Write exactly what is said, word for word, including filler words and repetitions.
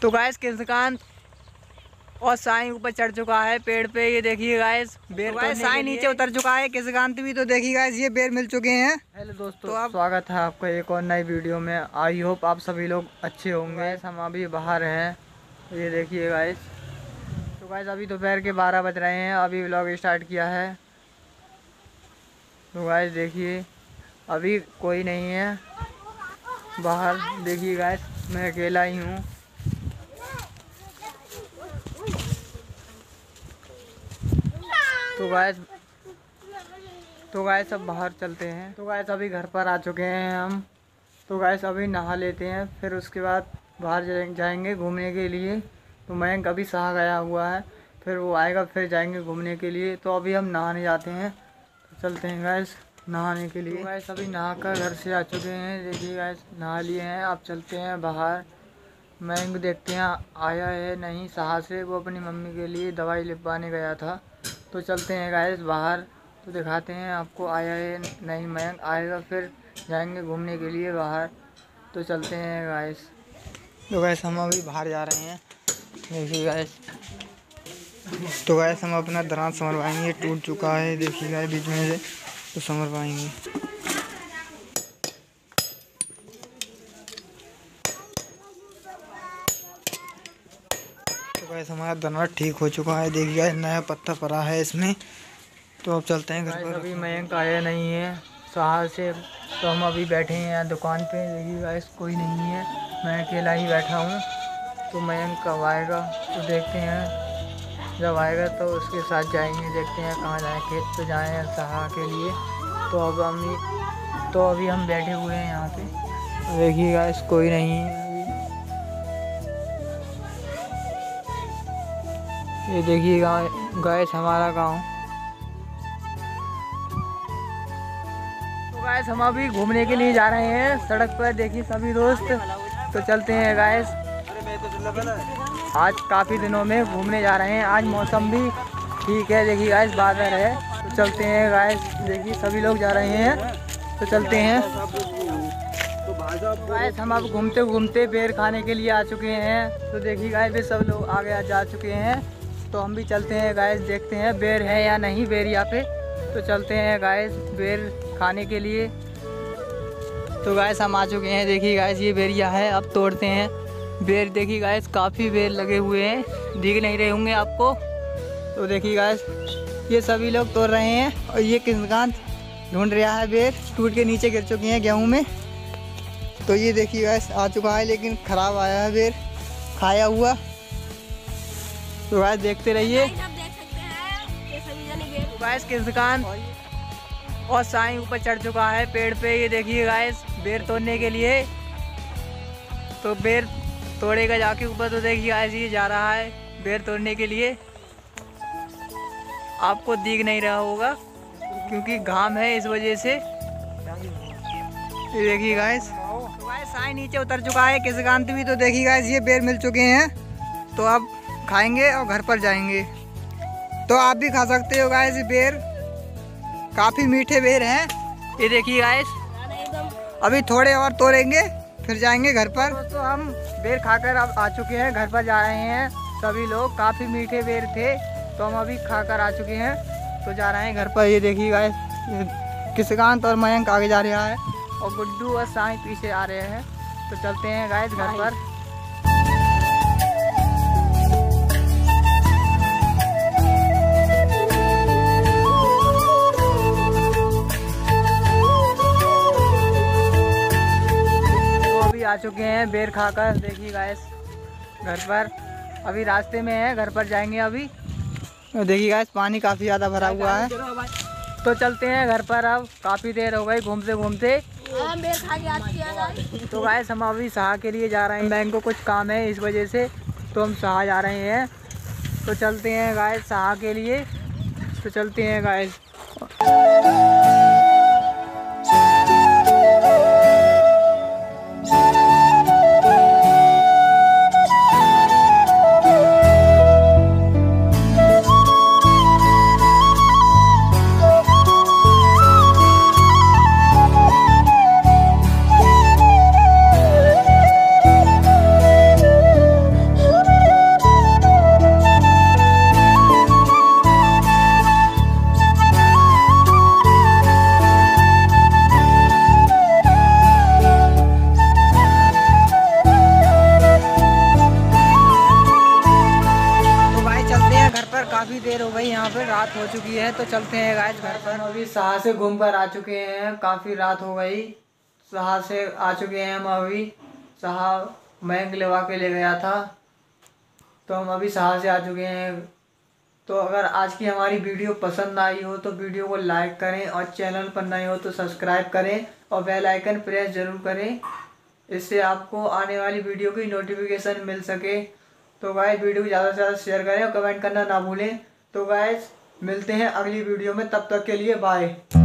तो गाइस किसकान और साईं ऊपर चढ़ चुका है पेड़ पे। ये देखिए गाइस बेर तो गाइस साईं नीचे उतर चुका है, किसकांत भी। तो देखिए गाइस ये बेर मिल चुके हैं। हेलो दोस्तों, तो आप स्वागत है आपका एक और नई वीडियो में। आई होप आप सभी लोग अच्छे होंगे। हम अभी बाहर हैं, ये देखिए गाइस। तो गाइस अभी दोपहर के बारह बज रहे हैं, अभी व्लॉग स्टार्ट किया है। तो गाइस देखिए अभी कोई नहीं है बाहर। देखिए गाइस मैं अकेला ही हूँ। तो गाइस तो गाइस अब बाहर चलते हैं। तो गाइस अभी घर पर आ चुके हैं हम। तो गाइस अभी नहा लेते हैं, फिर उसके बाद बाहर जाएंगे घूमने के लिए। तो मयंक अभी सहा गया हुआ है, फिर वो आएगा, फिर जाएंगे घूमने के लिए। तो अभी हम नहाने जाते हैं, तो चलते हैं गाइस नहाने के लिए। तो गाइस अभी नहा कर घर से आ चुके हैं। देखिए गाइस नहा लिए हैं, अब चलते हैं बाहर। मयंक देखते हैं आया है नहीं सहा से, वो अपनी मम्मी के लिए दवाई लिखवाने गया था। तो चलते हैं गाइस बाहर, तो दिखाते हैं आपको आया है नहीं। मयंक आएगा फिर जाएंगे घूमने के लिए बाहर। तो चलते हैं गाइस। तो गाइस हम अभी बाहर जा रहे हैं। देखिए गाइस तो गाइस हम अपना दांत संभरवाएंगे, टूट चुका है। देखिए गाइस बीच में से तो संभरवाएंगे। तो गाइस हमारा दांत ठीक हो चुका है। देखिए गाइस नया पत्ता पड़ा है इसमें। तो अब चलते हैं घर पर। अभी मयंक आया नहीं है शहर से, तो हम अभी बैठे हैं यहाँ दुकान पे। देखिए गाइस कोई नहीं है, मैं अकेला ही बैठा हूँ। तो मयंक कब आएगा तो देखते हैं, जब आएगा तो उसके साथ जाएंगे। देखते हैं कहाँ जाएँ, खेत पे जाएँ सहा के लिए। तो अब हम तो अभी हम बैठे हुए हैं यहाँ पे। देखिए गाइस कोई नहीं है अभी। ये देखिए गाइस हमारा गाँव। गाइस हम अभी घूमने के लिए जा रहे हैं सड़क पर। देखिए सभी दोस्त, तो चलते हैं गाइस। आज काफ़ी दिनों में घूमने जा रहे हैं, आज मौसम भी ठीक है। देखिए गाइस बादल है, तो चलते हैं गाइस। देखिए सभी लोग जा रहे हैं, तो चलते हैं गाइस। हम अब घूमते घूमते बेर खाने के लिए आ चुके हैं। तो देखिए गाइस वे सब लोग आगे जा चुके हैं, तो हम भी चलते हैं गाइस। देखते हैं बेर है या नहीं बेर यहाँ पे। तो चलते हैं गाइस बेर खाने के लिए। तो गाइस हम आ चुके हैं। देखिए गाइस ये बेरिया है, अब तोड़ते हैं बेर। देखिए गाइस काफ़ी बेर लगे हुए हैं, दिख नहीं रहे होंगे आपको। तो देखिए गाइस ये सभी लोग तोड़ रहे हैं, और ये किसकांत ढूंढ रहा है बेर। टूट के नीचे गिर चुके हैं गेहूं में। तो ये देखिए गाइस आ चुका है, लेकिन ख़राब आया है बेर खाया हुआ। तो गाइस देखते रहिए। तो गाइस किसकांत और साईं ऊपर चढ़ चुका है पेड़ पे। ये देखिए गाइस बेर तोड़ने के लिए। तो बेर तोड़ेगा जाके ऊपर। तो देखिए गाइस ये जा रहा है बेर तोड़ने के लिए। आपको दिख नहीं रहा होगा क्योंकि घाम है इस वजह से। ये देखिए गाइस तो गाइस साईं नीचे उतर चुका है, किसकांत भी। तो देखिए गाइस ये बेर मिल चुके हैं, तो अब खाएंगे और घर पर जाएंगे। तो आप भी खा सकते हो गाइस बेर, काफ़ी मीठे बेर हैं। ये देखिए गाइस अभी थोड़े और तोड़ेंगे, फिर जाएंगे घर पर। तो हम बेर खाकर अब आ चुके हैं, घर पर जा रहे हैं सभी लोग। काफ़ी मीठे बेर थे, तो हम अभी खाकर आ चुके हैं, तो जा रहे हैं घर पर। ये देखिए गाइस किसकांत और मयंक आगे जा रहा है, और गुड्डू और साईं पीछे आ रहे हैं। तो चलते हैं गाइस घर पर। आ चुके हैं बेर खाकर। देखिए गाइस घर पर अभी रास्ते में है, घर पर जाएंगे अभी। देखिए गाइस पानी काफ़ी ज़्यादा भरा हुआ है, तो चलते हैं घर पर। अब काफ़ी देर हो गई घूमते घूमते। तो गाइस हम अभी सहा के लिए जा रहे हैं। बैंक को कुछ काम है इस वजह से, तो हम सहा जा रहे हैं। तो चलते हैं गाइस सहा के लिए। तो चलते हैं गाइस। चुकी है, तो चलते हैं गाइस घर पर। अभी शाह से घूम कर आ चुके हैं, काफ़ी रात हो गई। शाह से आ चुके हैं हम अभी। शाह बैंक लेवा के ले गया था, तो हम अभी शाह से आ चुके हैं। तो अगर आज की हमारी वीडियो पसंद आई हो तो वीडियो को लाइक करें, और चैनल पर नए हो तो सब्सक्राइब करें और बेल आइकन प्रेस जरूर करें, इससे आपको आने वाली वीडियो की नोटिफिकेशन मिल सके। तो गाइस वीडियो को ज़्यादा से ज़्यादा शेयर करें और कमेंट करना ना भूलें। तो गाइस मिलते हैं अगली वीडियो में, तब तक के लिए बाय।